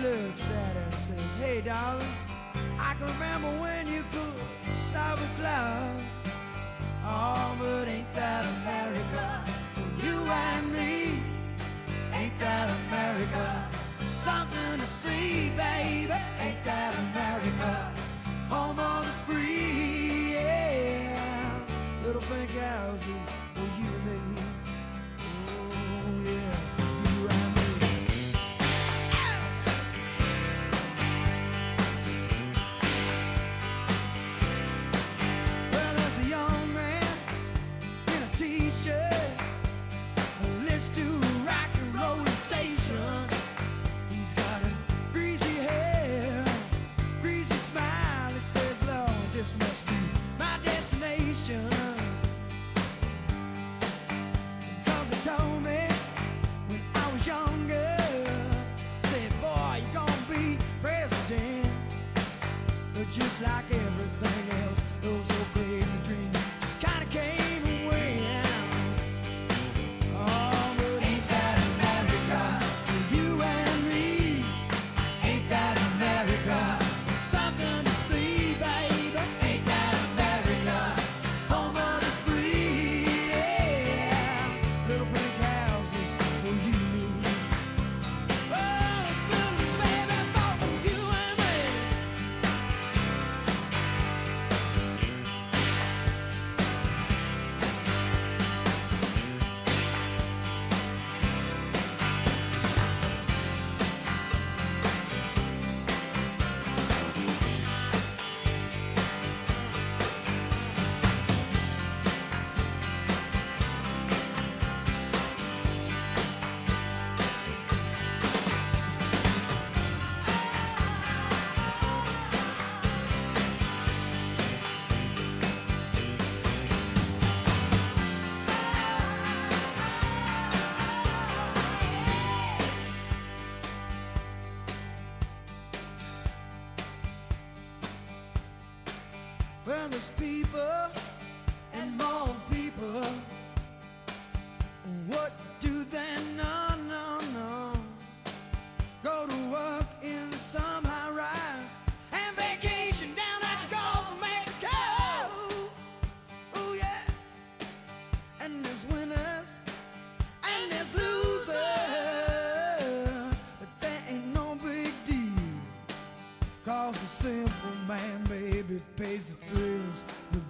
looks at her and says, hey darling, I can remember when you could stop a cloud. Oh, but ain't that America for you and me? Ain't that America? Something to see, baby. Ain't that America? Home of the free, yeah. Little pink houses for you and me. Oh, yeah, you and me. Well, there's a young man in a t-shirt who listens to a rock and roll station. He's got a greasy hair, greasy smile. He says, Lord, this must be my destination. Cause he told me when I was younger, said, boy, you're gonna be president. But just like everything else, those old crazy dreams just kinda came and went. Oh, but ain't that America for you and me? Ain't that America? Something to see, baby. Ain't that America? Home of the free, yeah. Little pink houses for you and me. Oh, little baby, for you and me. Well, there's people and more people. What do they know? No, no. Go to work in some high rise and vacation down at the Gulf of Mexico. Oh yeah. And there's winners and there's losers, but that ain't no big deal. Cause the simple man, baby, pays the thrills, the